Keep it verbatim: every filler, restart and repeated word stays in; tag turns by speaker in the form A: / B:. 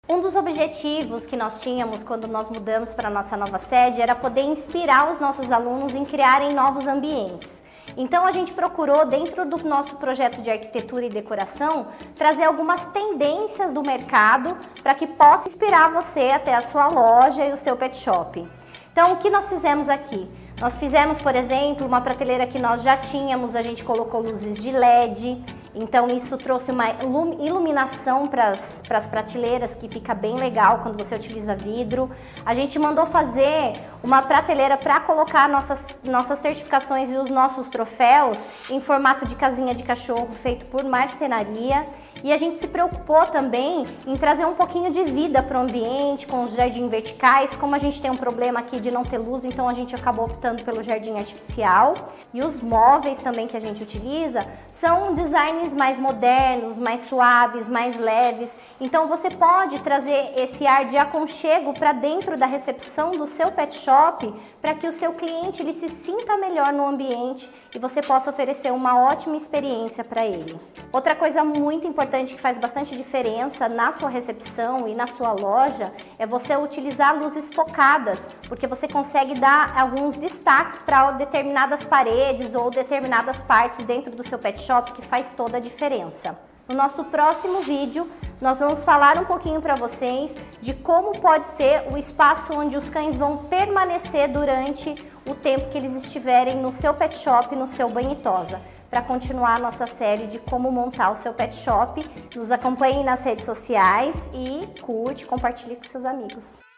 A: Um dos objetivos que nós tínhamos quando nós mudamos para a nossa nova sede era poder inspirar os nossos alunos em criarem novos ambientes. Então a gente procurou, dentro do nosso projeto de arquitetura e decoração, trazer algumas tendências do mercado para que possa inspirar você até a sua loja e o seu pet shop. Então o que nós fizemos aqui? Nós fizemos, por exemplo, uma prateleira que nós já tínhamos, a gente colocou luzes de L E D, então isso trouxe uma iluminação para as prateleiras, que fica bem legal quando você utiliza vidro. A gente mandou fazer uma prateleira para colocar nossas, nossas certificações e os nossos troféus em formato de casinha de cachorro, feito por marcenaria. E a gente se preocupou também em trazer um pouquinho de vida para o ambiente, com os jardins verticais. Como a gente tem um problema aqui de não ter luz, então a gente acabou optando pelo jardim artificial. E os móveis também que a gente utiliza são designs mais modernos, mais suaves, mais leves. Então você pode trazer esse ar de aconchego para dentro da recepção do seu pet shop, para que o seu cliente ele se sinta melhor no ambiente e você possa oferecer uma ótima experiência para ele. Outra coisa muito importante que faz bastante diferença na sua recepção e na sua loja é você utilizar luzes focadas, porque você consegue dar alguns destaques para determinadas paredes ou determinadas partes dentro do seu pet shop, que faz toda a diferença. No nosso próximo vídeo, nós vamos falar um pouquinho para vocês de como pode ser o espaço onde os cães vão permanecer durante o tempo que eles estiverem no seu pet shop, no seu banho e tosa. Para continuar a nossa série de como montar o seu pet shop, nos acompanhe nas redes sociais e curte, compartilhe com seus amigos.